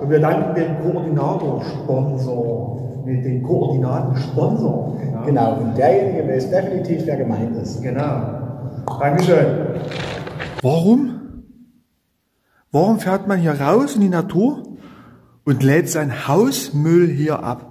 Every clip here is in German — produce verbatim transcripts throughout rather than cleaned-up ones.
Und wir danken dem Koordinator-Sponsor. Mit dem Koordinaten-Sponsor. Genau. Genau, und derjenige weiß definitiv, wer gemeint ist. Genau. Dankeschön. Warum? Warum fährt man hier raus in die Natur und lädt sein Hausmüll hier ab?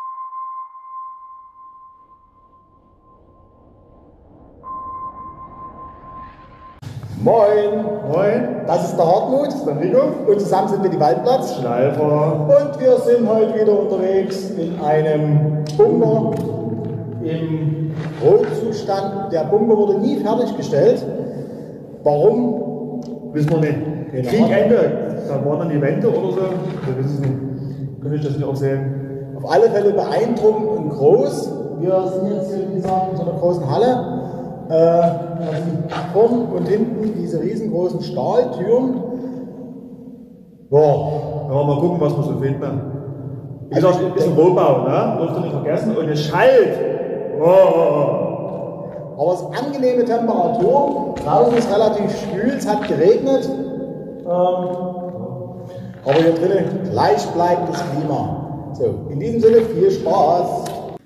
Moin! Moin! Das ist der Hartmut. Das ist der Rico. Und zusammen sind wir die Waldplatz. Schleifer. Und wir sind heute wieder unterwegs in einem Bunker im Rotzustand. Der Bunker wurde nie fertiggestellt. Warum? Wissen wir nicht. Genau. Kriegende. Da waren dann die Wände oder so. Wir wissen es nicht. Könnte ich das nicht auch sehen? Auf alle Fälle beeindruckend und groß. Wir sind jetzt hier, wie gesagt, in so einer großen Halle. Äh, also vorn und hinten diese riesengroßen Stahltüren. Ja. Ja, mal gucken, was wir so finden. Wie gesagt, ein bisschen Rohbau, ne? Dürft ihr nicht vergessen. Und es schallt. Oh. Aber es ist angenehme Temperatur. Draußen ist relativ schwül, es hat geregnet. Ähm, aber hier drinnen gleichbleibendes Klima. So, in diesem Sinne viel Spaß.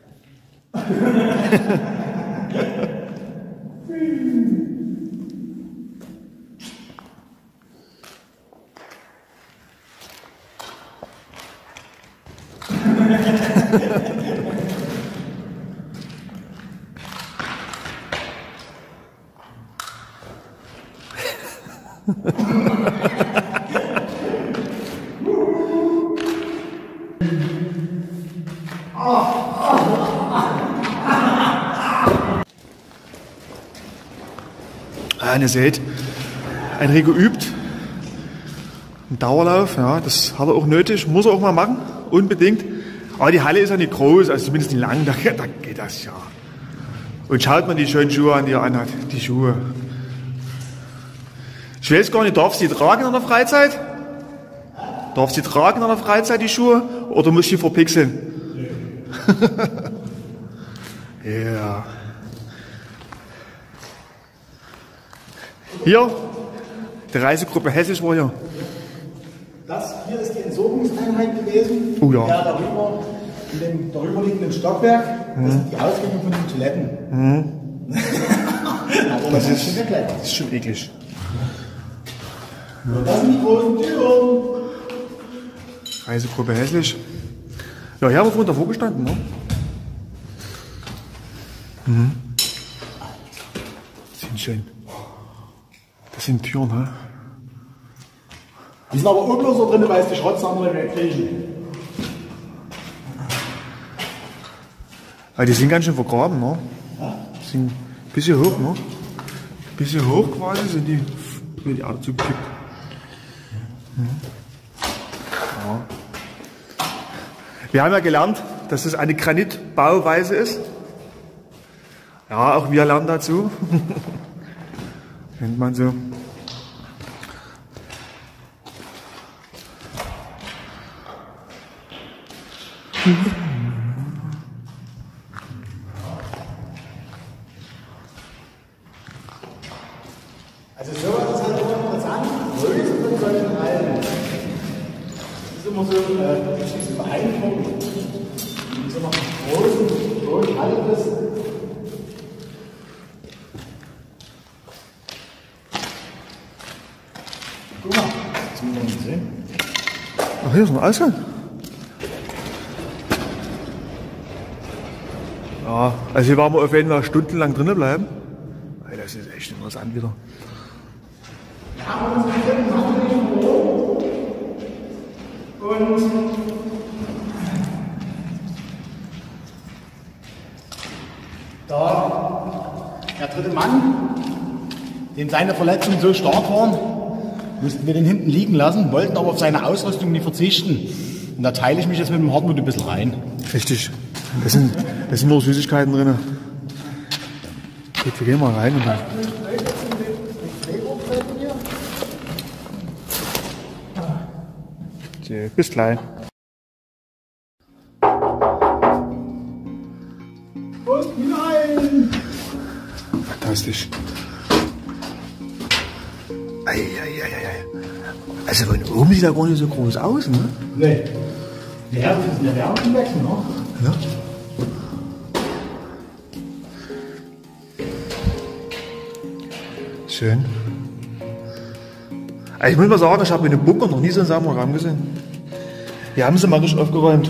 Ah, ihr seht, ein Rico übt. Ein Dauerlauf, ja, das hat er auch nötig, muss er auch mal machen, unbedingt. Aber die Halle ist ja nicht groß, also zumindest nicht lang, da, da geht das ja. Und schaut mal die schönen Schuhe an, die er anhat, die Schuhe. Ich weiß gar nicht, darf sie tragen in der Freizeit? Darf sie tragen in der Freizeit, die Schuhe? Oder muss sie verpixeln? Ja. Hier, die Reisegruppe Hessisch war hier. Das hier ist die Entsorgungseinheit gewesen. Oh ja. Der darüber, in dem darüberliegenden Stockwerk, das sind die Ausgänge von den Toiletten. Mhm. Aber Das das ist, ist schon geklettert. das ist schon eklig. Und das sind die großen Türen. Reisegruppe Hässlich. Ja, hier haben wir vorhin davor gestanden, ne? Mhm. Das sind schön. Das sind Türen, ne? Die sind aber obloser drin, weil es die Schrottsammler nicht kriegen. Aber die sind ganz schön vergraben, ne? Die sind ein bisschen hoch, ne? Ein bisschen hoch quasi sind die, wird die Erde zugekippt. Mhm. Ja. Wir haben ja gelernt, dass es eine Granitbauweise ist. Ja, auch wir lernen dazu. Kennt man so. Also sowas ist halt immer interessant, Größe von solchen Hallen. Das ist immer so, äh, das ist beeindruckend. Wie so einer großen, großen Halle ist. Guck mal, das müssen wir nicht sehen. Ach, hier ist ein Ausgang. Ja, also hier waren wir auf jeden Fall stundenlang drinnen bleiben. Das ist echt interessant wieder. Ja, und wir sind im Büro. Und da der dritte Mann, dem seine Verletzungen so stark waren, mussten wir den hinten liegen lassen, wollten aber auf seine Ausrüstung nicht verzichten. Und da teile ich mich jetzt mit dem Hartmut ein bisschen rein. Richtig. Da sind, da sind nur Süßigkeiten drin. Gut, wir gehen mal rein. Und dann so, bis gleich. Und hinein! Fantastisch. Ei, ei, ei, ei. Also von oben sieht er gar nicht so groß aus, ne? Nee. Ja, das ist eine Wärmewechsel, ne? Ja. Schön. Also ich muss mal sagen, ich habe in den Bunker noch nie so einen sauberen Raum gesehen. Hier haben sie mal richtig aufgeräumt.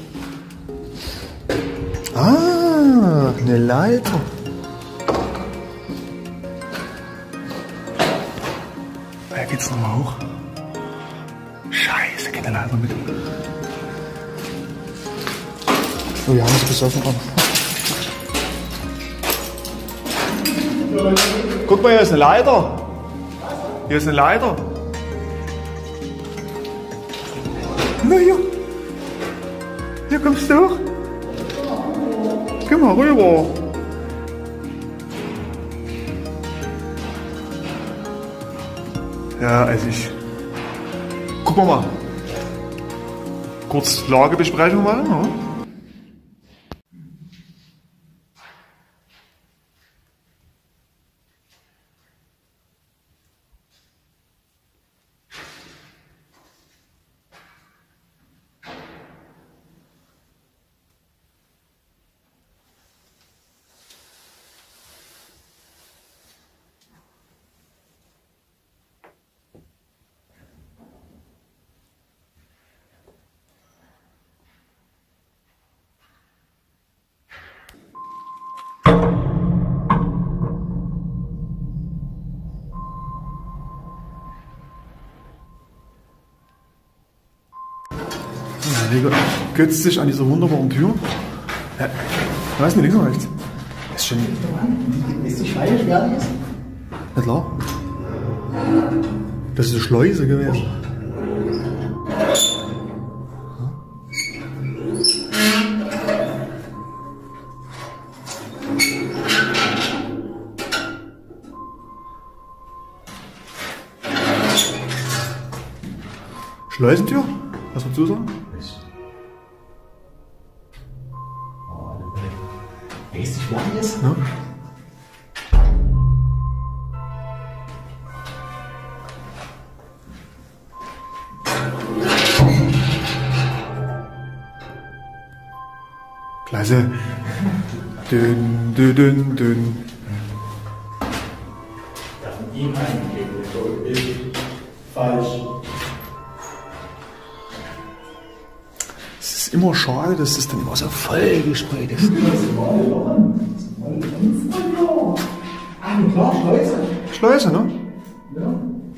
Ah, eine Leiter. Da geht's nochmal hoch. Scheiße, geht der Leiter mit. Oh, wir haben es besoffen. Guck mal, hier ist eine Leiter. Hier ist eine Leiter. Na hier. Hier kommst du hoch. Komm mal rüber. Ja, also ich. Gucken wir mal. Kurz Lagebesprechung mal. Ne? Rega götzt sich an dieser wunderbaren Tür. Ja, ich weiß nicht, links oder rechts. Das ist schon. Ist die Schleuse fertig? Na klar. Das ist eine Schleuse gewesen. Schleusentür? Was willst du sagen? Weißt du, wie lang ist? Ja. Klasse. Dünn, dünn, dünn, dünn. Falsch. Es ist immer schade, dass es dann immer so voll gesprayt ist. Ah, klar, Schleuse. Schleuse, ne? Ja.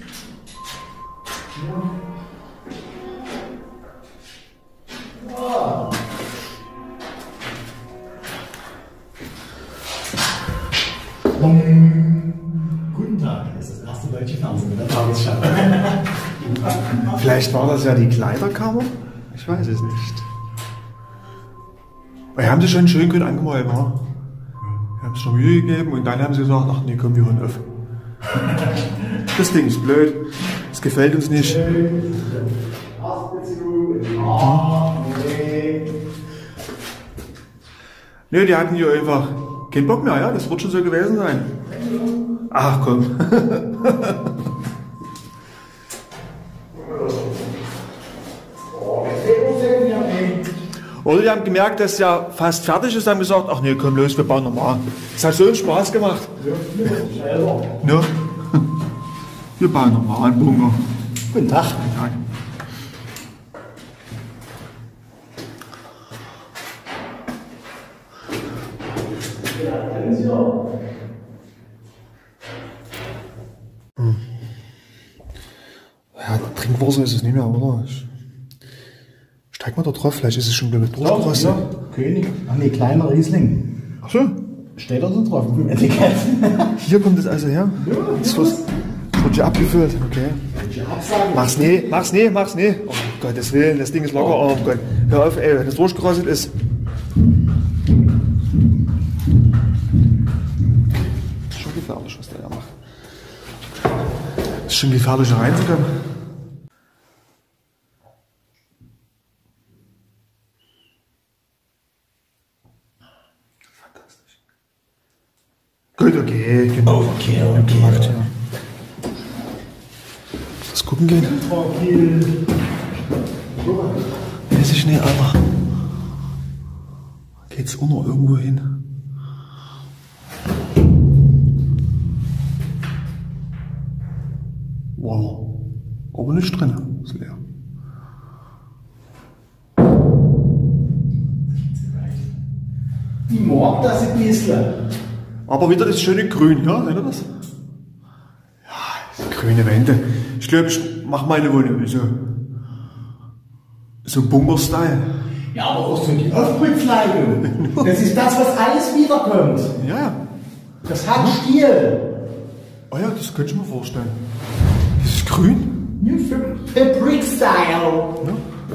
Guten Tag, das ist das erste deutsche Fernsehen mit der Tagesschau. Vielleicht war das ja die Kleiderkammer? Ich weiß es nicht. Wir haben sie schon schön gut angemalt, wa? Wir haben es schon Mühe gegeben und dann haben sie gesagt, ach nee, komm, wir hören auf. Das Ding ist blöd, es gefällt uns nicht. Nö, die hatten hier einfach keinen Bock mehr, ja? Das wird schon so gewesen sein. Ach komm. Oder die haben gemerkt, dass es ja fast fertig ist, haben gesagt, ach nee, komm los, wir bauen nochmal. Es hat so einen Spaß gemacht. Ja. Wir bauen nochmal einen Bunker. Guten Tag. Guten Tag. Hm. Ja, Trinkwasser ist es nicht mehr, oder? Ich steig mal da drauf, vielleicht ist es schon wieder durchgerostet. Ja, König. Ach nee, kleiner Riesling. Ach so. Steht da so drauf im Etikett. Hier kommt es also her? Ja, das wird, das wird hier abgefüllt, okay. Mach's nie, mach's nie, mach's nie. Oh Gottes Willen, das Ding ist locker. Oh Gott, hör auf, ey, wenn das durchgerostet ist. Das ist schon gefährlich, was der da macht. Das ist schon gefährlich, da reinzukommen. Fantastisch. Gut, okay, genau. Okay, okay. Gemacht, ja. das gucken gehen? Weiß ich nicht, Alter. Geht's auch noch irgendwo hin? Wow. Aber nicht drin. Ist leer. Die mag das ein bisschen. Aber wieder das schöne Grün, ja? Seht ihr das? Ja, grüne Wände. Ich glaube, ich mache meine Wohnung so. So Bunker-Style. Ja, aber auch so die Aufputzleitung. Das ist das, was alles wiederkommt. Ja. Das hat Stil. Oh ja, das könnte ich mir vorstellen. Das ist grün. New Brick-Style. Ja.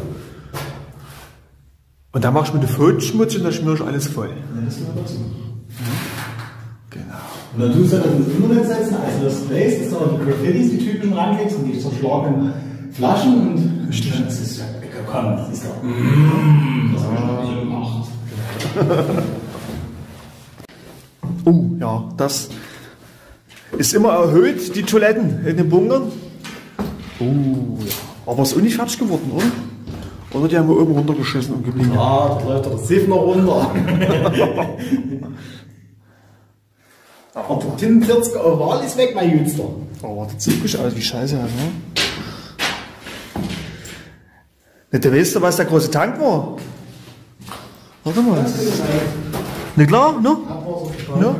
Und dann machst du mit dem Fotoschmutz und dann schmierst du alles voll. Ja, das gehört dazu. Genau. Und dann tust du das ins Internet setzen, also das Sprays, dass du noch die Graffitis, die typischen rankriegst und die zerschlagenen Flaschen und Richtig. das ist ja, komm, das ist doch, mm, das habe ich noch nie gemacht. Oh, ja, das ist immer erhöht, die Toiletten in den Bunkern. Oh, ja. Aber ist auch nicht fertig geworden, oder? Oder die haben wir oben runtergeschissen und geblieben. Ja, da läuft der Siff noch runter. Aber der fünfundvierziger Oval ist weg, mein Jüngster. Oh, das sieht gut aus, wie scheiße. Ne? Nicht, du weißt, was der große Tank war? Warte mal. Nicht klar, ne? Ja.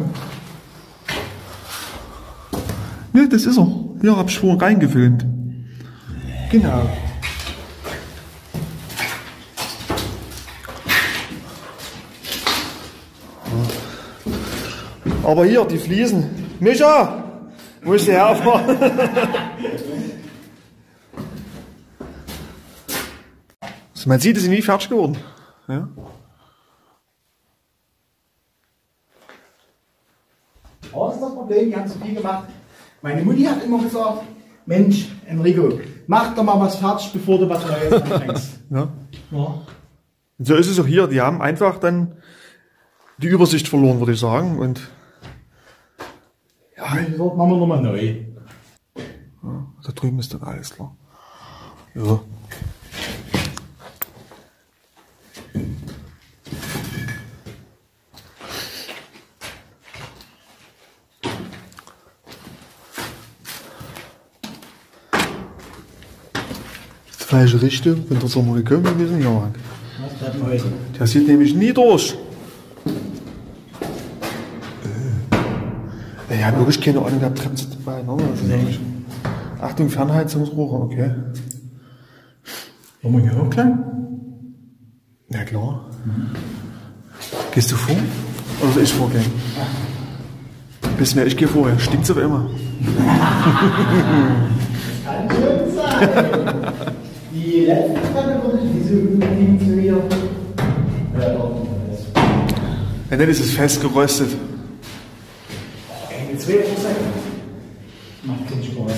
Ne, das ist er. Hier hab ich vorhin reingefilmt. Genau. Aber hier, die Fliesen. Micha! Wo ist der herfahren? Also man sieht, es sind nie fertig geworden. Ja. Aber das ist das Problem, die haben zu viel gemacht. Meine Mutti hat immer gesagt, Mensch, Enrico, mach doch mal was fertig, bevor du was Neues anfängst. Ja. Ja. Und so ist es auch hier. Die haben einfach dann die Übersicht verloren, würde ich sagen. Und Ja, das machen wir nochmal neu. ja, da drüben ist dann alles klar. Ja. Die falsche Richtung, wenn der Sommer gekommen gewesen, ja. Was bleibt heute? Der sieht nämlich nie durch. Äh. Ich habe wirklich keine Ahnung, der Treppen sind beieinander. Nee. Achtung, Fernheizungsrohre, okay. Wollen wir hier hochklettern? Ja klar. Mhm. Gehst du vor? Oder soll ich vorgehen? Bis mir, ich gehe vorher. Stinkt's aber immer. Kann schön sein. Die letzte Treppe würde ich diese unbedingt zu mir. Ja, doch. Ja, dann ist es festgeröstet. Ey, zwei Prozent. Macht keinen Spaß.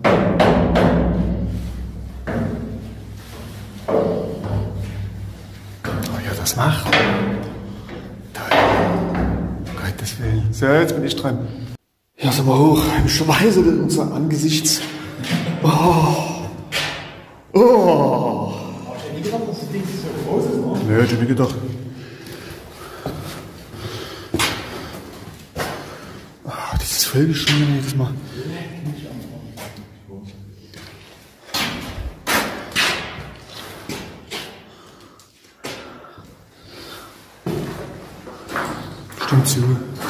Oh ja, das macht. Toll. Um Gottes Willen. So, jetzt bin ich dran. Ja, sind wir hoch. Im Schweiße unser Angesichts. Oh. Oh. Hast du nie gedacht, dass das Ding so groß ist, oder? Nö, hätte ich mir gedacht. Ah, dieses Vollgeschmiert jedes Mal. Stimmt zu.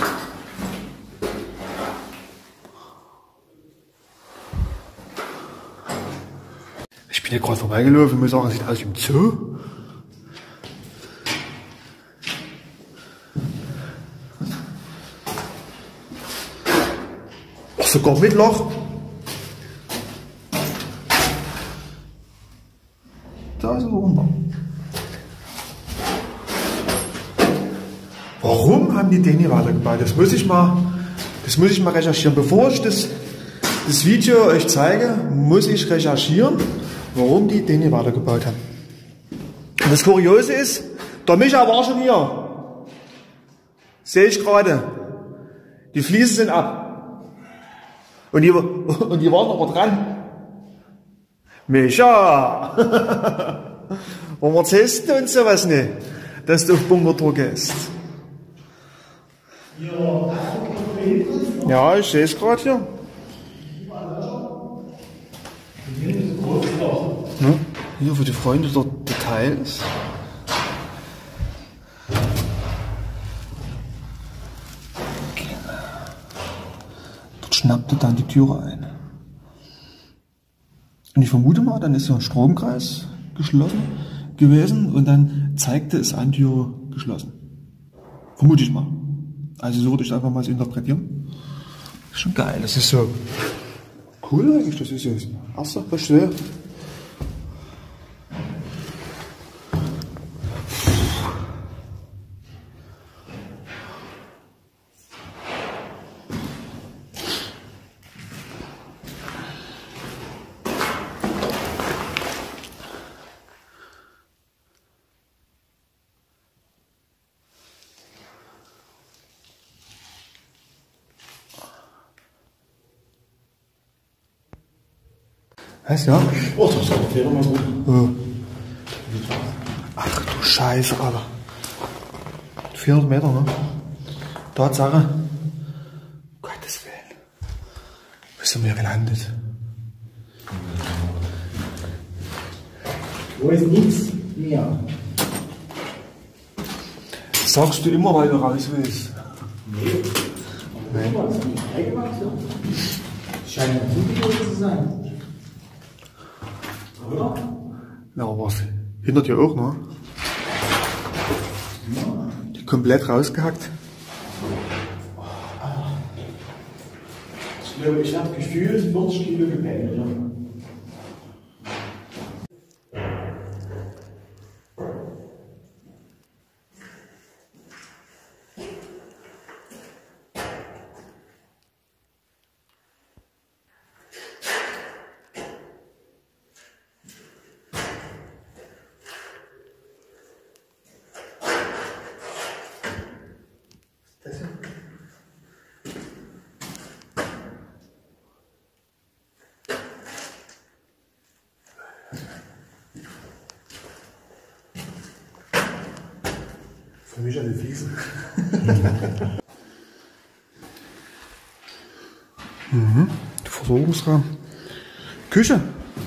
Ich bin hier gerade vorbeigelaufen und muss sagen, es sieht aus wie im Zoo. Ach, sogar mit Loch. Da ist er runter. Warum haben die den hier weitergebaut? Das muss ich mal, das muss ich mal recherchieren. Bevor ich das, das Video euch zeige, muss ich recherchieren, warum die den hier weitergebaut haben. Und das Kuriose ist, der Micha war schon hier. Sehe ich gerade. Die Fliesen sind ab. Und die, und die waren aber dran. Micha! Warum erzählst du uns sowas nicht, dass du auf Bunkertour gehst? Ja, ich sehe es gerade hier. Ne? Hier für die Freunde der Details. Dort schnappte dann die Türe ein. Und ich vermute mal, dann ist so ein Stromkreis geschlossen gewesen und dann zeigte es an, Türe geschlossen. Vermute ich mal. Also so würde ich einfach mal so interpretieren. Das ist schon geil. Das ist so cool eigentlich. Das ist so das erste, was ich sehe. Was, ja? Oh, das ist doch der mal gut. Ja. Ach du Scheiße, Alter. vierhundert Meter, ne? Tatsache. Gottes Willen. Wo sind wir gelandet? Wo ist nichts mehr? Das sagst du immer, weil du raus willst. Nee. Nee. Was ist nicht freigemacht? Scheint ein Zugefühl zu sein. Oder? Ja, aber was? Hinter dir auch, ne? Ja. Die komplett rausgehackt. Ich glaube, ich habe gefühlt vierzig Kilo Gepäck. Ja. Für mich eine Fliesen. mhm. Versorgungsraum. Küche.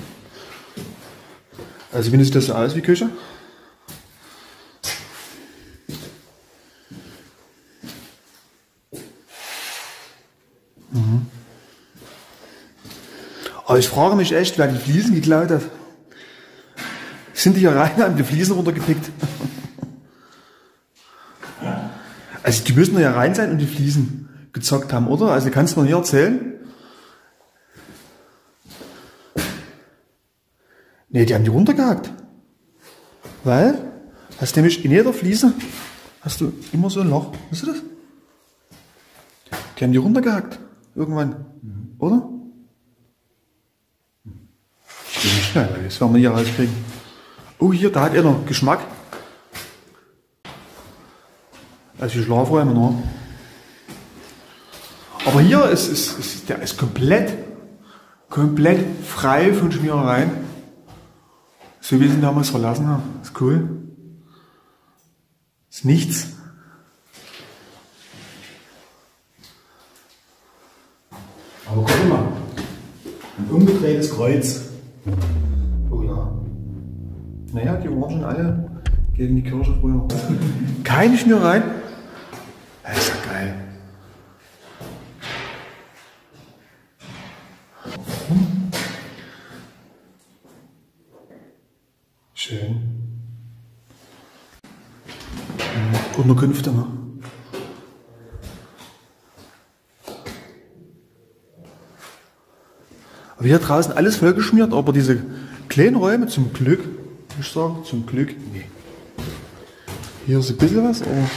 Also wie sieht das so aus wie Küche? Mhm. Aber ich frage mich echt, wer die Fliesen geklaut hat. Sind die hier rein, haben die Fliesen runtergepickt? Also die müssen ja rein sein und die Fliesen gezockt haben, oder? Also kannst du mir hier erzählen? Ne, die haben die runtergehackt. Weil, hast nämlich in jeder Fliese, hast du immer so ein Loch. Weißt du das? Die haben die runtergehackt. Irgendwann. Mhm. Oder? Ziemlich schnell, das werden wir hier rauskriegen. Oh, hier, da hat er noch Geschmack. Also die Schlafräume noch. Aber hier ist, ist, ist der ist komplett, komplett frei von Schmierereien. So wie sie ihn damals verlassen haben. Ist cool. Ist nichts. Aber guck mal. Ein umgedrehtes Kreuz. Oh ja. Naja, die waren schon alle gegen die Kirche früher. Keine Schmierereien. Das ist ja geil. Schön. Unterkünfte, ne? Aber hier draußen alles vollgeschmiert, aber diese kleinen Räume zum Glück, muss ich sagen, zum Glück, nee. Hier ist ein bisschen was, aber.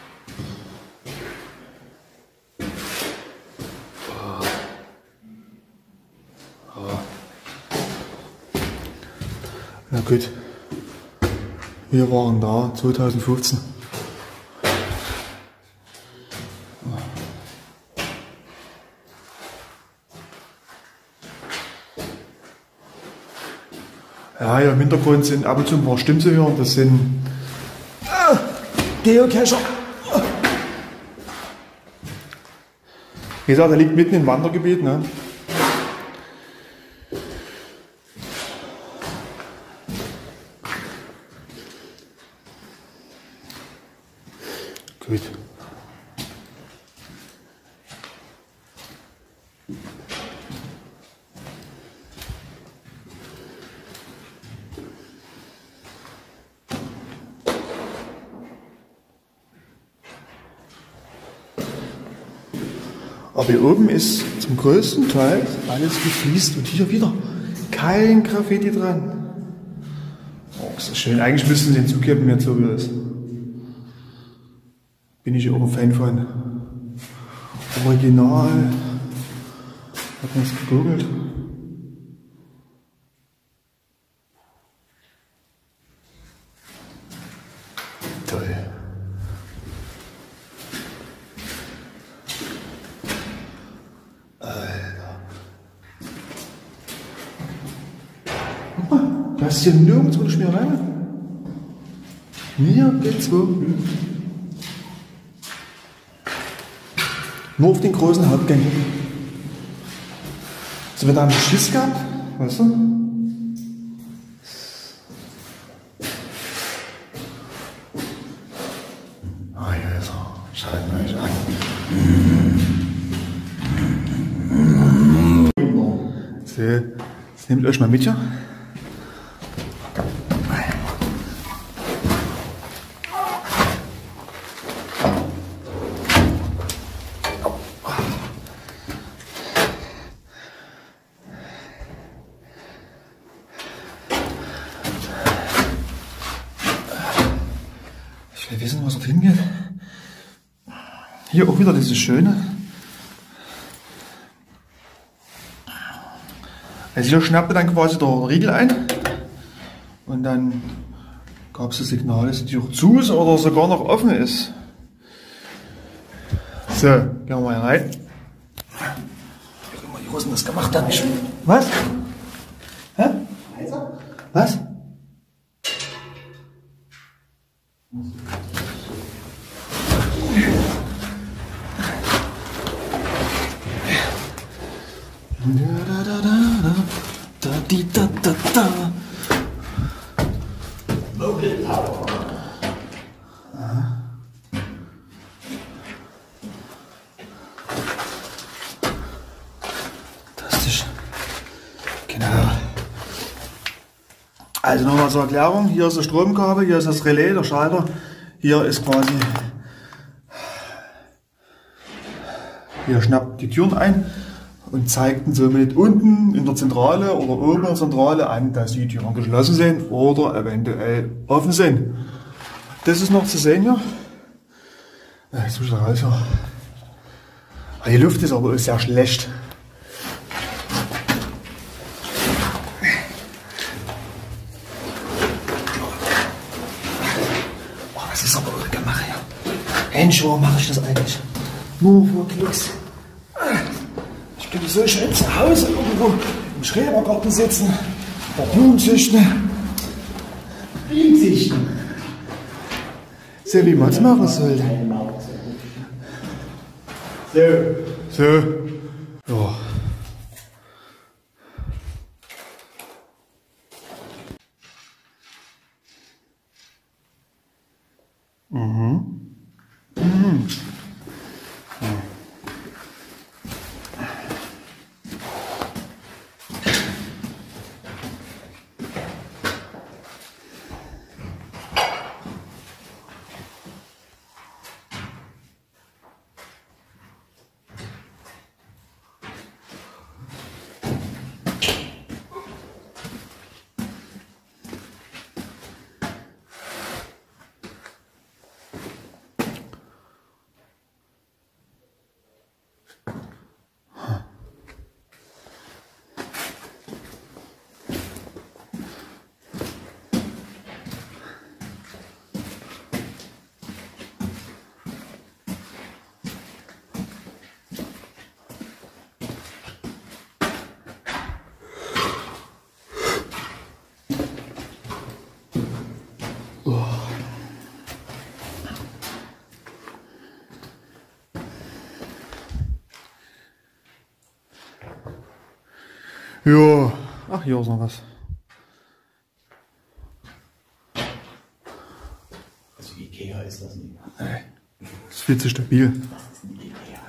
Na gut. Wir waren da zwanzig fünfzehn. Ja, ja, im Hintergrund sind ab und zu ein paar Stimmen zu hören. Das sind ah, Geocacher. Wie gesagt, er liegt mitten im Wandergebiet. Ne? Gut. Aber hier oben ist zum größten Teil alles gefliest und hier wieder kein Graffiti dran. Oh, ist das schön. Eigentlich müssten sie hinzugeben, jetzt so wie es ist. Bin ich ja auch ein Fan von. Original. Hat man es gegoogelt? Toll. Du hast hier nirgendwo eine Schmierei. Nirgendwo. Nur auf den großen Hauptgängen. So, wenn da einen Schiss gehabt, weißt du? Ah, hier ist er. Schaut mal euch an. So, jetzt nehmt euch mal mit, ja? Ich will wissen, was dort hingeht. Hier auch wieder dieses Schöne. Also hier schnappte dann quasi der Riegel ein und dann gab es das Signal, dass die Tür zu ist oder sogar noch offen ist. So, gehen wir mal rein. Wie immer die Russen das gemacht haben. Ich... Was? Hä? Was? Da, da, da, da, da, di, da, da, da. Local Power. Fantastisch. Genau. Also nochmal zur Erklärung. Hier ist das Stromkabel, hier ist das Relais, der Schalter. Hier ist quasi... Hier schnappt die Türen ein und zeigten somit unten in der Zentrale oder oben in der Zentrale an, dass die Türen geschlossen sind oder eventuell offen sind. Das ist noch zu sehen hier. Jetzt muss ich da raus hier. Die Luft ist aber sehr schlecht. Oh, das ist aber irre gemacht hier. Endschwur mache ich das eigentlich. Nur für Klicks. Ich könnte so schön zu Hause irgendwo im Schrebergarten sitzen, bei Blumen züchten. Bienen züchten. So wie man es machen sollte. So. So. Ja. Mhm. Mhm. hier ist noch was. Also Ikea ist das nicht. Nee, das ist viel zu stabil. Das ist ein Ikea.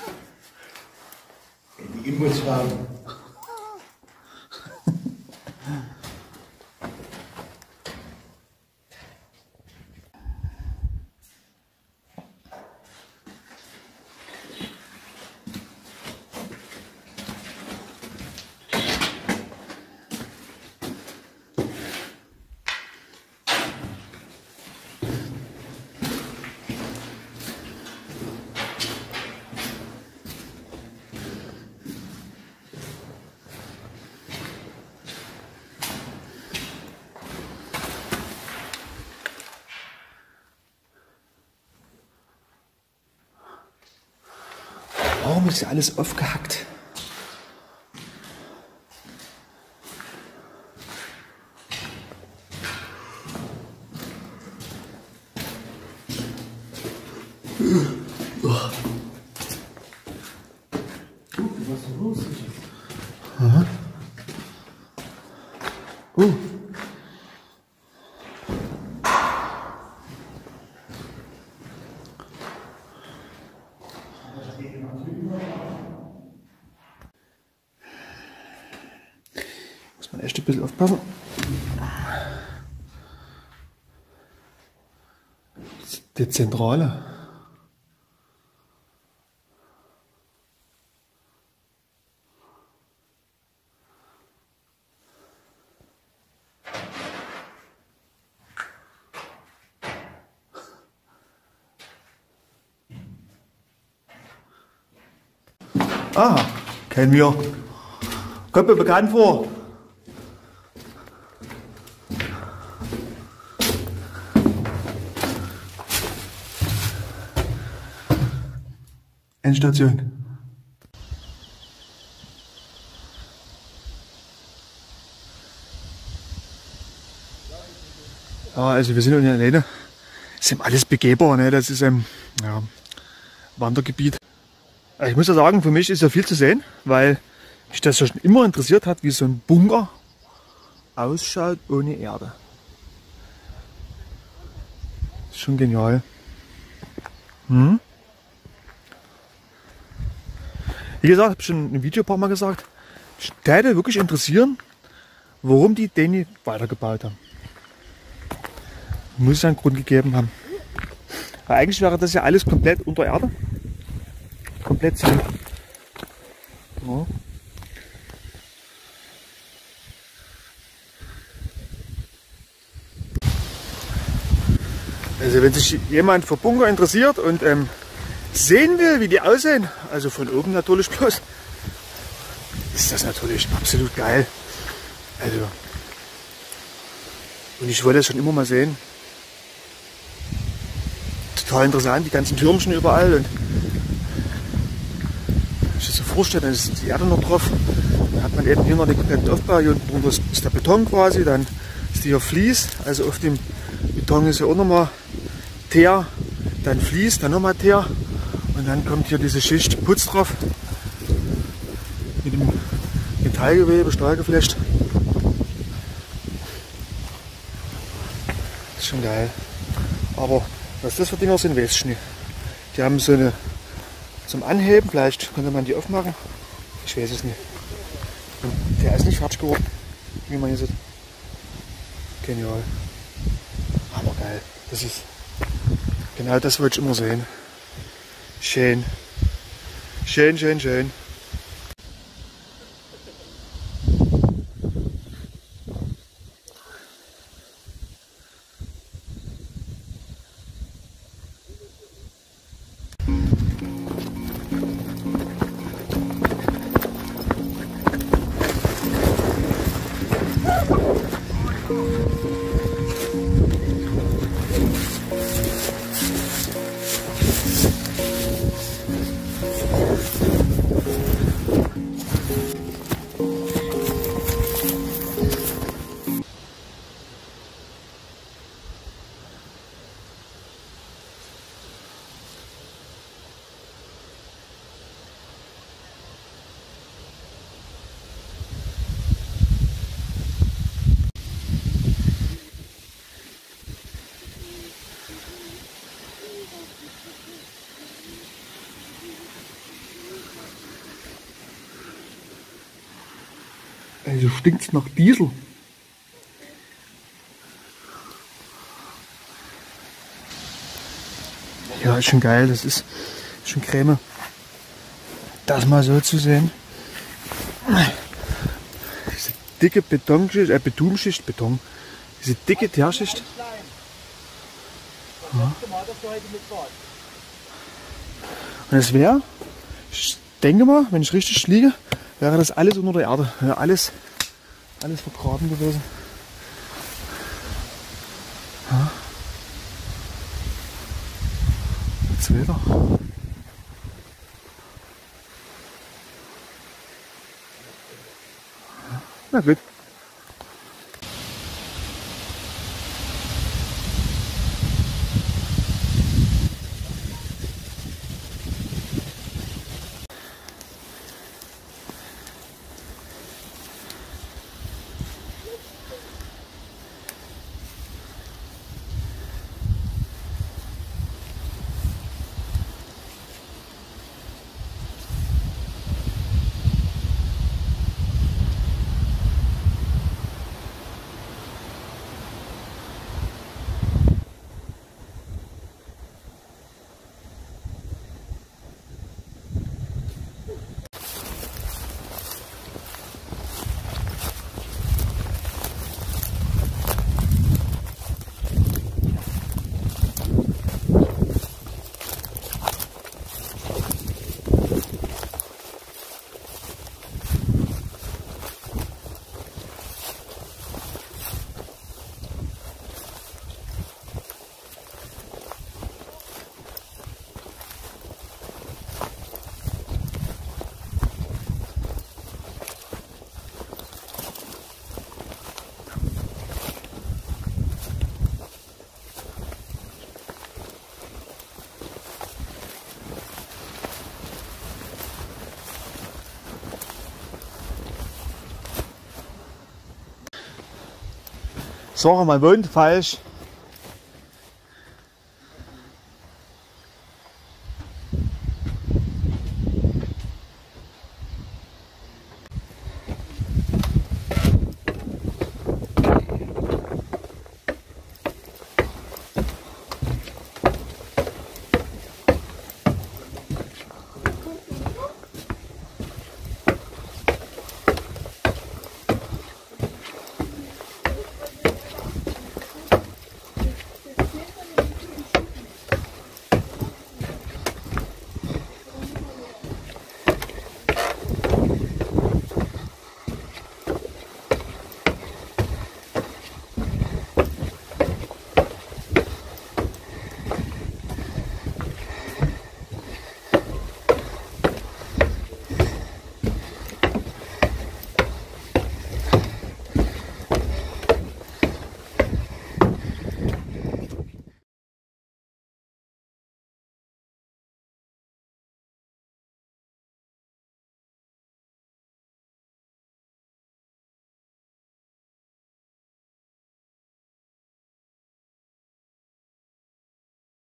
Die Imbusschrauben. Warum ist hier alles aufgehackt? Aha. Uh. Muss man echt ein bisschen aufpassen. Die Zentrale. Ah, kennen wir. Kommt mir bekannt vor. Endstation. Ja, also wir sind ja nicht alleine. Das ist alles begehbar, ne? Das ist ein ja, Wandergebiet. Ich muss ja sagen, für mich ist ja viel zu sehen, weil mich das ja schon immer interessiert hat, wie so ein Bunker ausschaut ohne Erde. Das ist schon genial. Hm? Wie gesagt, habe ich schon im Video ein paar Mal gesagt, mich täte wirklich interessieren, warum die den nicht weitergebaut haben. Muss es einen Grund gegeben haben. Weil eigentlich wäre das ja alles komplett unter Erde. Komplett so. Ja. Also wenn sich jemand für Bunker interessiert und ähm, sehen will, wie die aussehen, also von oben natürlich bloß, ist das natürlich absolut geil. Also, und ich wollte das schon immer mal sehen. Total interessant, die ganzen Türmchen überall. Und wenn ich das so vorstelle, dann ist die Erde noch drauf. Dann hat man eben hier noch den kompletten Aufbau. Hier unten drunter ist der Beton quasi, dann ist hier Vlies. Also auf dem Beton ist ja auch nochmal Teer, dann Vlies, dann nochmal Teer. Und dann kommt hier diese Schicht Putz drauf. Mit dem Metallgewebe, Stahlgeflecht. Das ist schon geil. Aber was das für Dinger sind, weiß ich nicht. Die haben so eine zum Anheben, vielleicht könnte man die aufmachen. Ich weiß es nicht. Und der ist nicht fertig geworden, wie man hier sieht. Genial. Aber geil. Das ist genau das, wollte ich immer sehen. Schön. Schön, schön, schön. Wieso stinkt es nach Diesel? Ja, ist schon geil, das ist schon Creme. Das mal so zu sehen. Diese dicke Betonschicht, äh Betonschicht, Beton. Diese dicke Teerschicht. Ja. Und das wäre, ich denke mal, wenn ich richtig liege, wäre das alles unter der Erde. Ja, alles, alles vergraben gewesen. Ja. Jetzt wieder. Na gut. Sag mal, wohnt falsch.